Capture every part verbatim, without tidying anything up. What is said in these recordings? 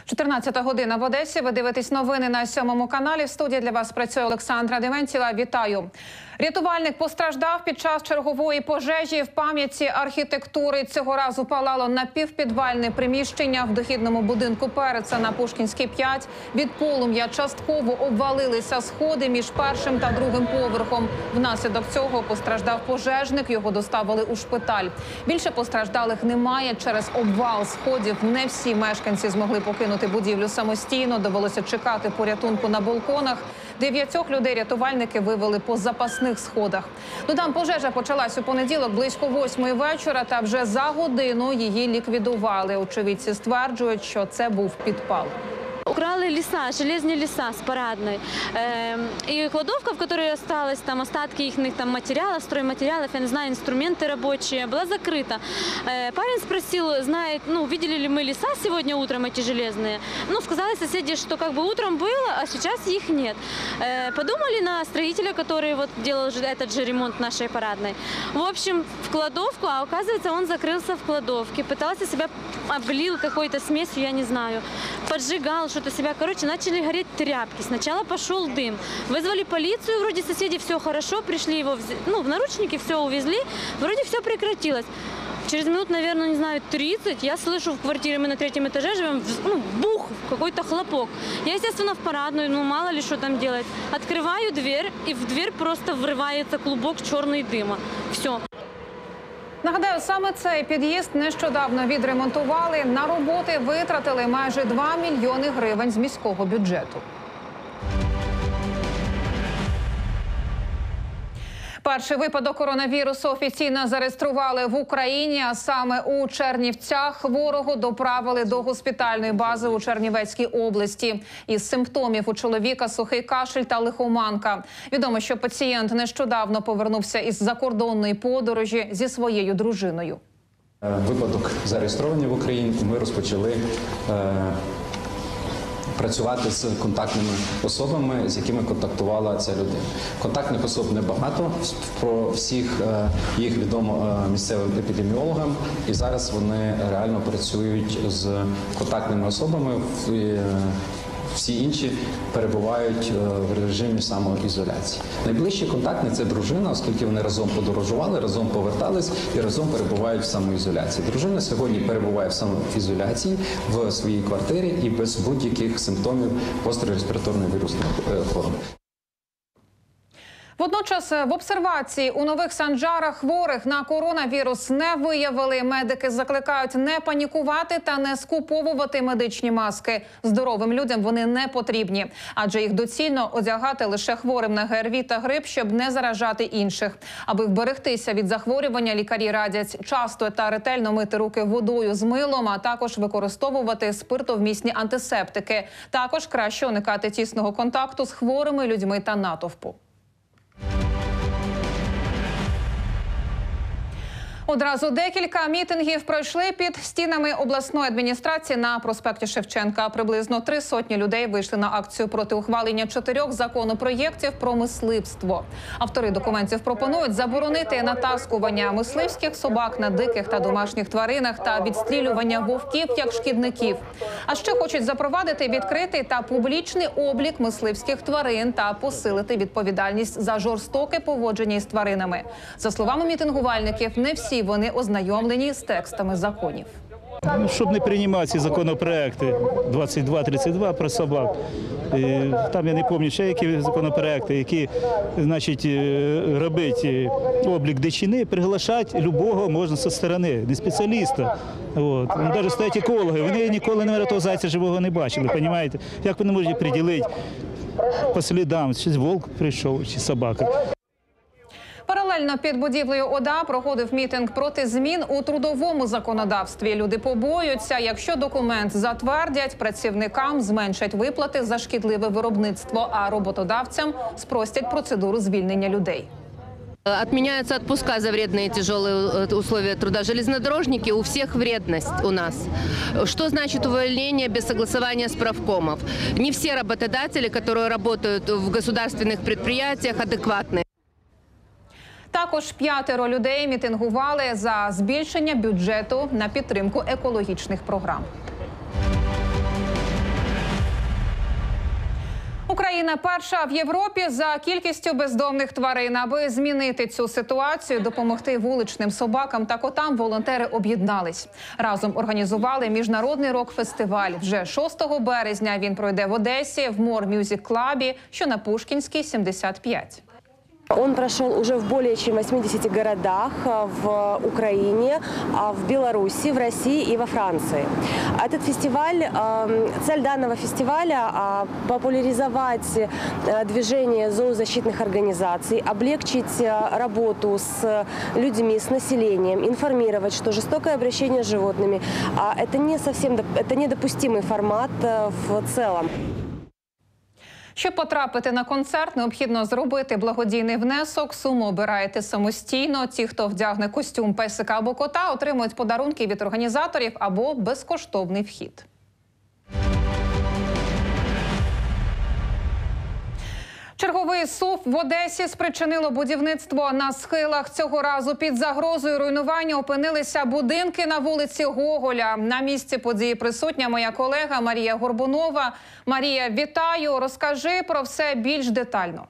чотирнадцята година в Одесі. Ви дивитесь новини на сьомому каналі. В студії для вас працює Олександра Дементьєва. Вітаю. Рятувальник постраждав під час чергової пожежі в пам'ятці архітектури. Цього разу палало напівпідвальне приміщення в дохідному будинку Переца на Пушкінській, п'ять. Від полум'я частково обвалилися сходи між першим та другим поверхом. Внаслідок цього постраждав пожежник, його доставили у шпиталь. Більше постраждалих немає. Через обвал сходів не всі мешканці змогли покинути будівлю самостійно. Довелося чекати порятунку на балконах. Дев'ятьох людей рятувальники вивели по запасних сходах. Додам, пожежа почалась у понеділок близько восьмої вечора, та вже за годину її ліквідували. Очевидці стверджують, що це був підпал. Украли леса, железные леса с парадной. И кладовка, в которой осталось там остатки их там материалов, стройматериалов, я не знаю, инструменты рабочие, была закрыта. Парень спросил, знает, ну, видели ли мы леса сегодня утром, эти железные. Ну, сказали соседи, что как бы утром было, а сейчас их нет. Подумали на строителя, который вот делал этот же ремонт нашей парадной. В общем, в кладовку, а оказывается, он закрылся в кладовке, пытался себя, облил какой-то смесью, я не знаю, поджигал что-то себя. Короче, начали гореть тряпки. Сначала пошел дым. Вызвали полицию, вроде соседи все хорошо, пришли его, ну, в наручники, все увезли, вроде все прекратилось. Через минут, наверное, не знаю, тридцать, я слышу в квартире, мы на третьем этаже живем, ну, бух, какой-то хлопок. Я, естественно, в парадную, ну, мало ли что там делать. Открываю дверь, и в дверь просто врывается клубок черный дыма. Все. Нагадаю, саме цей під'їзд нещодавно відремонтували. На роботи витратили майже два мільйони гривень з міського бюджету. Перший випадок коронавірусу офіційно зареєстрували в Україні, а саме у Чернівцях. Хворого доправили до госпітальної бази у Чернівецькій області. Із симптомів у чоловіка сухий кашель та лихоманка. Відомо, що пацієнт нещодавно повернувся із закордонної подорожі зі своєю дружиною. Випадок зареєстрований в Україні. Ми розпочали е працювати з контактними особами, з якими контактувала ця людина. Контактних особ небагато, про всіх їх відомо місцевим епідеміологам, і зараз вони реально працюють з контактними особами. Всі інші перебувають в режимі самоізоляції. Найближчий контактний – це дружина, оскільки вони разом подорожували, разом повертались і разом перебувають в самоізоляції. Дружина сьогодні перебуває в самоізоляції в своїй квартирі і без будь-яких симптомів гострореспіраторної вірусної хвороби. Водночас в обсервації у Нових Санжарах хворих на коронавірус не виявили. Медики закликають не панікувати та не скуповувати медичні маски. Здоровим людям вони не потрібні, адже їх доцільно одягати лише хворим на ГРВІ та грип, щоб не заражати інших. Аби вберегтися від захворювання, лікарі радять часто та ретельно мити руки водою з милом, а також використовувати спиртовмісні антисептики. Також краще уникати тісного контакту з хворими людьми та натовпу. Одразу декілька мітингів пройшли під стінами обласної адміністрації на проспекті Шевченка. Приблизно три сотні людей вийшли на акцію проти ухвалення чотирьох законопроєктів про мисливство. Автори документів пропонують заборонити натаскування мисливських собак на диких та домашніх тваринах та відстрілювання вовків як шкідників. А ще хочуть запровадити відкритий та публічний облік мисливських тварин та посилити відповідальність за жорстоке поводження із тваринами. За словами мітингувальників, не всі вони ознайомлені з текстами законів. Щоб не приймати ці законопроекти двадцять два тридцять два про собак, там я не пам'ятаю ще які законопроекти, які, значить, робити облік дичини, приглашати любого можна зі сторони, не спеціаліста. От. Навіть стоять екологи, вони ніколи, навіть, того зайця живого не бачили, розумієте? Як вони можуть приділити по слідам, чи вовк прийшов, чи собака. Паралельно під будівлею ОДА проходив мітинг проти змін у трудовому законодавстві. Люди побоюються, якщо документ затвердять, працівникам зменшать виплати за шкідливе виробництво, а роботодавцям спростять процедуру звільнення людей. Отменяются отпуска за вредные и тяжелые условия труда. Железнодорожники, у всех вредность у нас. Что значит увольнение без согласования с правкомов? Не все работодатели, которые работают в государственных предприятиях, адекватные. Також п'ятеро людей мітингували за збільшення бюджету на підтримку екологічних програм. Україна перша в Європі за кількістю бездомних тварин. Аби змінити цю ситуацію, допомогти вуличним собакам та котам, волонтери об'єднались. Разом організували міжнародний рок-фестиваль. Вже шостого березня він пройде в Одесі в More Music Club, що на Пушкінській, сімдесят п'ять. Он прошел уже в более чем восьмидесяти городах в Украине, в Беларуси, в России и во Франции. Этот фестиваль, цель данного фестиваля – популяризовать движение зоозащитных организаций, облегчить работу с людьми, с населением, информировать, что жестокое обращение с животными – это не совсем, это недопустимый формат в целом. Щоб потрапити на концерт, необхідно зробити благодійний внесок. Суму обираєте самостійно. Ті, хто вдягне костюм песика або кота, отримують подарунки від організаторів або безкоштовний вхід. Черговий сув в Одесі спричинило будівництво на схилах. Цього разу під загрозою руйнування опинилися будинки на вулиці Гоголя. На місці події присутня моя колега Марія Горбунова. Марія, вітаю! Розкажи про все більш детально.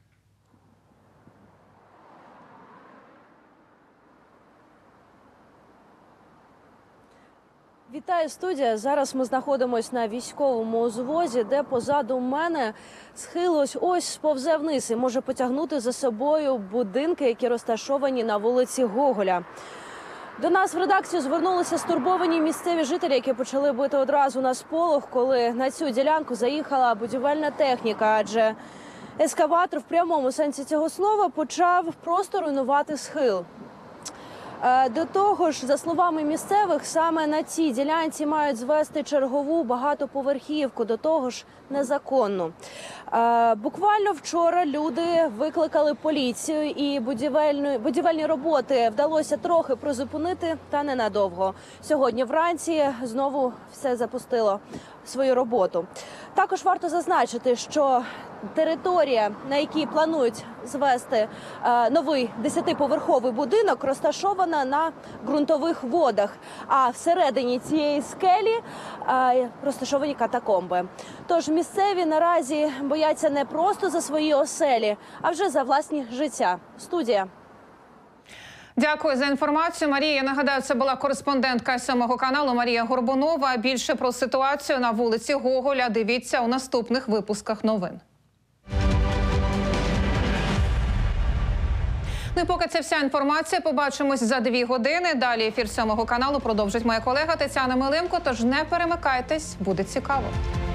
Вітаю, студія. Зараз ми знаходимося на військовому узвозі, де позаду мене схил ось ось повзе вниз і може потягнути за собою будинки, які розташовані на вулиці Гоголя. До нас в редакцію звернулися стурбовані місцеві жителі, які почали бити одразу на сполох, коли на цю ділянку заїхала будівельна техніка, адже ескаватор в прямому сенсі цього слова почав просто руйнувати схил. До того ж, за словами місцевих, саме на цій ділянці мають звести чергову багатоповерхівку, до того ж незаконну. Буквально вчора люди викликали поліцію і будівельні, будівельні роботи вдалося трохи призупинити, та ненадовго. Сьогодні вранці знову все запустило свою роботу. Також варто зазначити, що територія, на якій планують звести е, новий десятиповерховий будинок, розташована на ґрунтових водах, а всередині цієї скелі е, розташовані катакомби. Тож місцеві наразі бояться не просто за свої оселі, а вже за власні життя. Студія. Дякую за інформацію, Марія. Я нагадаю, це була кореспондентка сьомого каналу Марія Горбунова. Більше про ситуацію на вулиці Гоголя дивіться у наступних випусках новин. Ну і поки це вся інформація, побачимось за дві години. Далі ефір сьомого каналу продовжить моя колега Тетяна Милимко, тож не перемикайтесь, буде цікаво.